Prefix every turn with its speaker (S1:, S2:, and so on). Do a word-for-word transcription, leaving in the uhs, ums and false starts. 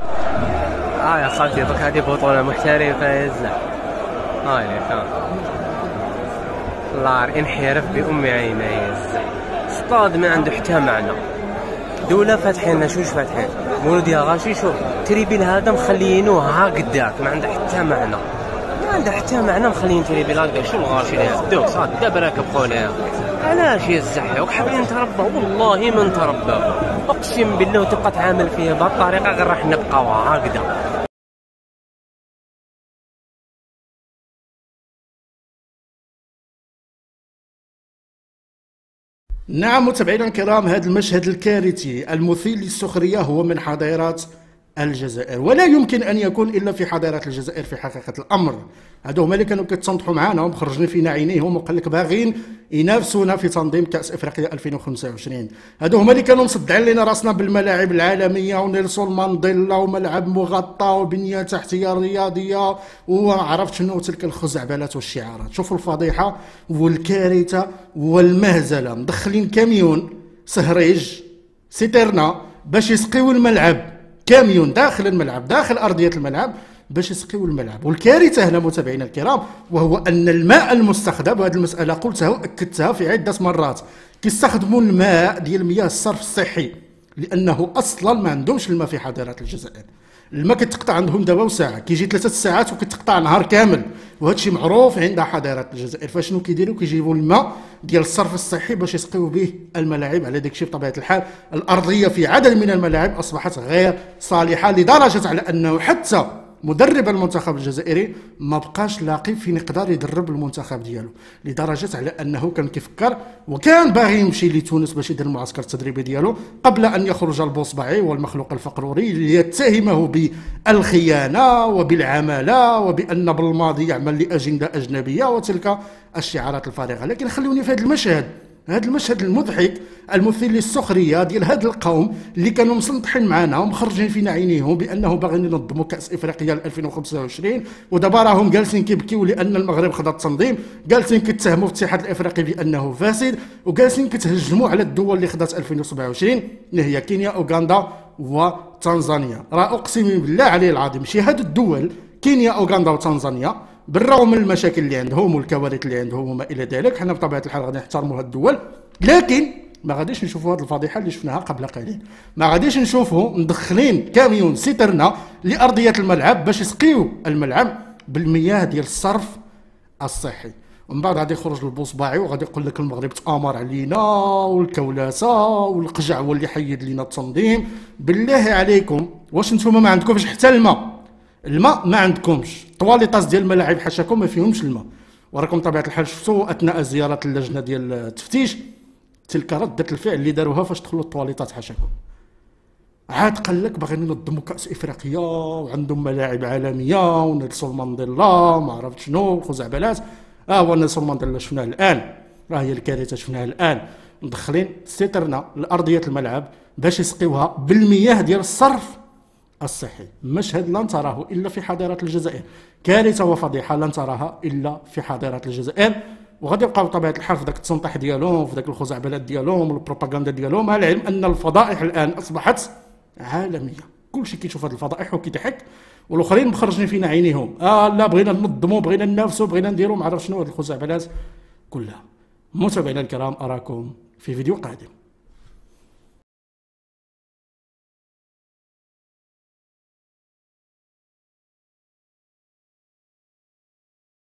S1: اه يا خالتي دوك هذه بطولة محترفة يا زلمة. هاي لك الله انحرف بأم عيني يا زلمة. استاذ ما عنده حتى معنى. دولة فاتحين لنا شوش فاتحين مولود يا غاشي. شوف تريبيل هذا مخلينوه ها قداك ما عنده حتى معنى. ما عنده حتى معنى مخلين تريبيل هكذا. شو الغاشي اللي دوك صاد دابا راكب خونا. علاش يا الزحي وحابين نتربى؟ والله ما نتربى اقسم بالله. وتبقى تعامل فيه بهذه الطريقة غير راح نبقاو هكذا.
S2: نعم متابعينا الكرام، هذا المشهد الكارثي المثير للسخرية هو من حضارة الجزائر، ولا يمكن ان يكون الا في حضاره الجزائر. في حقيقه الامر هادو هما اللي كانوا كيتصنطحوا معانا ومخرجين فينا عينيهم وقال لك باغيين ينافسونا في تنظيم كاس افريقيا ألفين وخمسة وعشرين. هادو هما اللي كانوا مصدعين لنا راسنا بالملاعب العالميه ونيلسون مانديلا وملعب مغطى وبنيه تحتيه رياضيه وما عرفت شنو تلك الخزعبلات والشعارات. شوفوا الفضيحه والكارثه والمهزله. مدخلين كاميون سهريج سيترنا باش يسقيو الملعب، كاميون داخل الملعب داخل ارضيه الملعب باش يسقيو الملعب. والكارثه هنا متابعينا الكرام وهو ان الماء المستخدم، وهذه المساله قلتها واكدتها في عده مرات، كيستخدموا الماء ديال مياه الصرف الصحي لانه اصلا ما عندهمش الماء في حضاره الجزائر. الماء كتقطع عندهم دابا وساعه، كيجي ثلاثه ساعات وكتقطع نهار كامل، وهذا الشيء معروف عند حضاره الجزائر. فشنو كيديروا؟ كيجيبوا الماء ديال الصرف الصحي باش يسقيو به الملاعب. على داك الشيء بطبيعه الحال الارضيه في عدد من الملاعب اصبحت غير صالحه، لدرجه على انه حتى مدرب المنتخب الجزائري ما بقاش لاقي فين يقدر يدرب المنتخب ديالو، لدرجه على انه كان كيفكر وكان باغي يمشي لتونس باش يدير المعسكر التدريبي ديالو قبل ان يخرج البوصبعي والمخلوق الفقروري ليتهمه بالخيانه وبالعماله وبان بالماضي يعمل لاجنده اجنبيه وتلك الشعارات الفارغه. لكن خلوني في هذا المشهد، هذا المشهد المضحك المثير للسخريه ديال هذا القوم اللي كانوا مسنطحين معنا ومخرجين فينا عينيهم بانه باغيين ينظموا كاس افريقيا ألفين وخمسة وعشرين، ودابا راهم جالسين كيبكيو لان المغرب خدا التنظيم، جالسين كيتهموا في الاتحاد الافريقي بانه فاسد، وجالسين كتهجموا على الدول اللي خدات ألفين وسبعة وعشرين اللي هي كينيا اوغندا وتنزانيا. راه اقسم بالله عليه العظيم شي هاد الدول كينيا اوغندا وتنزانيا بالرغم من المشاكل اللي عندهم والكوارث اللي عندهم وما الى ذلك، حنا بطبيعه الحال غادي نحترموا هاد الدول، لكن ما غاديش نشوفوا هاد الفضيحه اللي شفناها قبل قليل. ما غاديش نشوفوا مدخلين كاميون سيترنا لارضيه الملعب باش يسقيو الملعب بالمياه ديال الصرف الصحي، ومن بعد غادي يخرج البوصباعي وغادي يقول لك المغرب تامر علينا والكولاسه والقجع هو اللي حيد لينا التنظيم. بالله عليكم واش نتوما ما عندكمش حتى الماء؟ الماء ما عندكمش، طواليطاس ديال الملاعب حاشاكم ما فيهمش الماء، وراكم طبيعه الحال شفتوا اثناء زياره اللجنه ديال التفتيش تلك رده الفعل اللي داروها فاش دخلوا الطواليطات حاشاكم. عاد قال لك باغيين ينظموا كاس افريقيا وعندهم ملاعب عالميه ونيلسون مانديلا ما عرفت شنو الخزعبلات. اه هو نيلسون مانديلا شفناه الان، راه هي الكارثه شفناها الان. مدخلين سيترنا لارضيه الملعب باش يسقيوها بالمياه ديال الصرف الصحي. مشهد لن تراه الا في حضاره الجزائر، كارثه وفضيحه لن تراها الا في حضاره الجزائر. وغادي يبقاو بطبيعه الحال في ذاك التنطيح ديالهم في ذاك الخزعبلات ديالهم والبروباغندا ديالهم، مع العلم ان الفضائح الان اصبحت عالميه، كلشي كيشوف هذه الفضائح وكيضحك، والاخرين مخرجين فينا عينيهم. اه لا بغينا ننظموا بغينا ننافسوا بغينا نديروا ما عرف شنو هذه الخزعبلات كلها. متابعينا الكرام اراكم في فيديو قادم.